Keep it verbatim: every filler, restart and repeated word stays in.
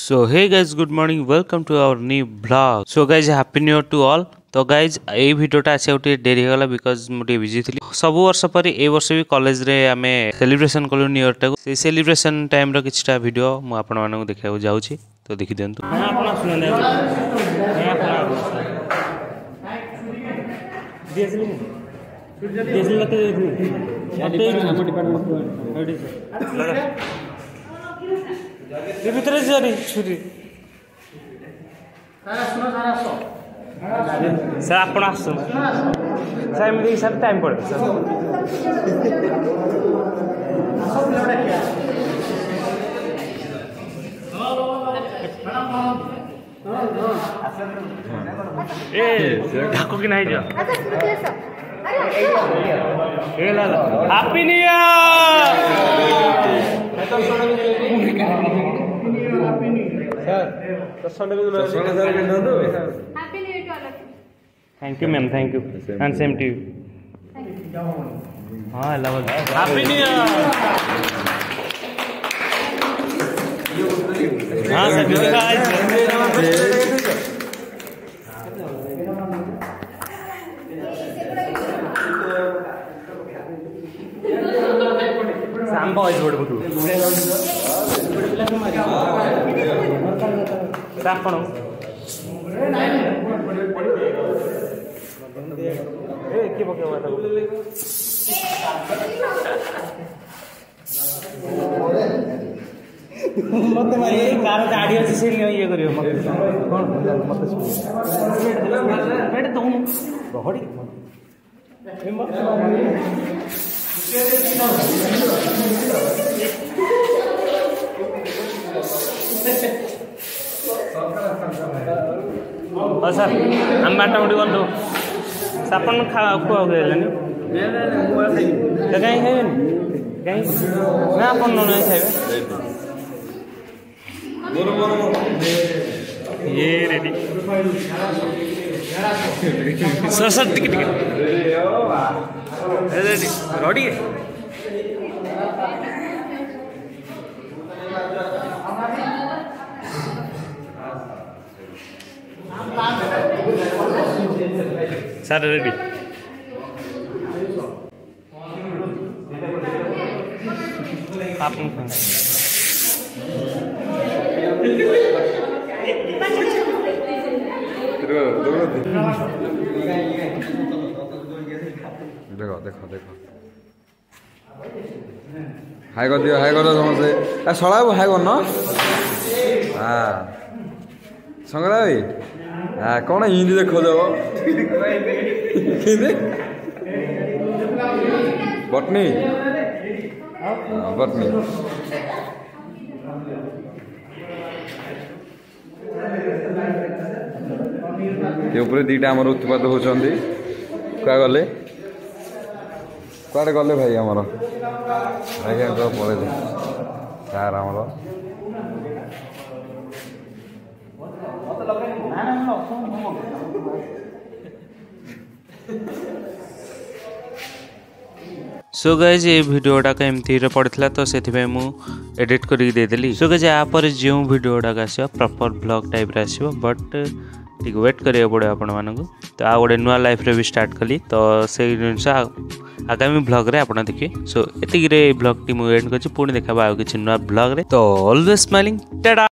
So hey guys, good morning, welcome to our new vlog. So guys, happy new year to all. तो guys ये भिडियोटा आसिया गोटे dairy होगा because मुझे busy थी सब वर्ष पर ए वर्ष भी कॉलेज रे आमे सेलिब्रेशन कलु न्यू ईयर टाको से सेलिब्रेशन टाइम रो किछटा वीडियो मु आपण मानक देखा जाउची तो देखि दियंतु। हां आपण सुन दे हां आपण दियसली दियसली लते लते हम डिपार्टमेंट रेडी ये भीतर से जारी छुरी सारा सुनो सारा सो सर आपण आसो सर एमदी सर टाइम पड़े सर ए ढाको कि नहीं जा ए ला हैप्पी न्यू ईयर सर तो संडे को सर सर के ना दो happy new year to all of you. Thank you ma'am, thank you and same to you. हां लव हैप्पी न्यू ईयर। हां sir guys Sam boys would do. Sapano. Hey, keep okay with it. मत मारे car गाड़ी अच्छे से ये करियो मत कौन मत बैठ दो बहड़ी हाँ सर हम बाटा मुड़ी बंधु सापन खा खुआ गए कहीं है कहीं ना अपन नहीं खाए ये ready sir sir ticket ticket ready ready sir ready आप देखो देखो देखो हाय कर दियो हाय कर समझे आ सळा हाय कर न हां संगरा भाई हां कोन हिंदी देखो जाओ हिंदी बटनी हां बटनी ये ऊपर दीटा आमर उत्पाद होचंदी क्या गले कुआडे गले भाई आमर भाई तो पड़े सार आमर सो गाइज ये वीडियोटा एमती पड़ता तो से एडिट करके देदेली। सो गाइज या पर जो वीडियोटा आसो प्रॉपर ब्लॉग टाइप आसो बट ठीक वेट करिया पड़े आपण मानक तो आ गोटे नुआ लाइफ रे भी स्टार्ट कली तो से जिनस आगामी ब्लॉग रे आपण देखिए। सो एतिक रे ब्लॉग टी मु एंड करछि पुणी देखा आ किछि नुआ ब्लॉग रे तो ऑलवेज स्माइलिंग टाटा।